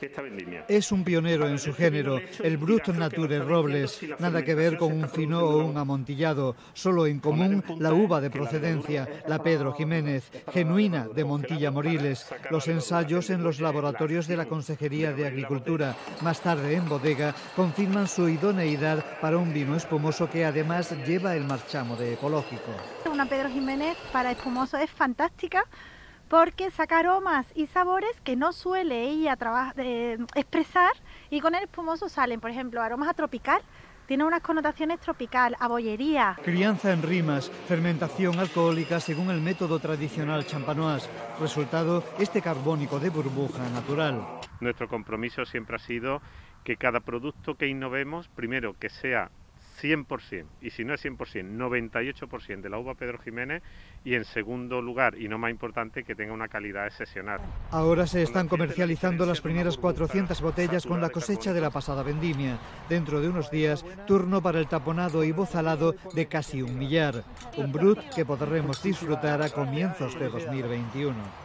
esta vendimia. Es un pionero en su género, el Brut Nature Robles, nada que ver con un fino o un amontillado, solo en común la uva de procedencia, la Pedro Jiménez, genuina de Montilla Moriles, los ensayos en los laboratorios de la Consejería de Agricultura, más tarde en bodega, confirman su idoneidad para un vino espumoso que además lleva el marchamo de ecológico. Una Pedro Jiménez para espumoso es fantástica porque saca aromas y sabores que no suele ella expresar, y con el espumoso salen, por ejemplo, aromas a tropical, tiene unas connotaciones tropical, a bollería. Crianza en rimas, fermentación alcohólica según el método tradicional champenois. Resultado, este carbónico de burbuja natural. Nuestro compromiso siempre ha sido que cada producto que innovemos, primero que sea 100%, y si no es 100%, 98% de la uva Pedro Jiménez, y en segundo lugar, y no más importante, que tenga una calidad excepcional. Ahora se están comercializando las primeras 400 botellas con la cosecha de la pasada vendimia. Dentro de unos días, turno para el taponado y bozalado de casi 1 millar. Un Brut que podremos disfrutar a comienzos de 2021.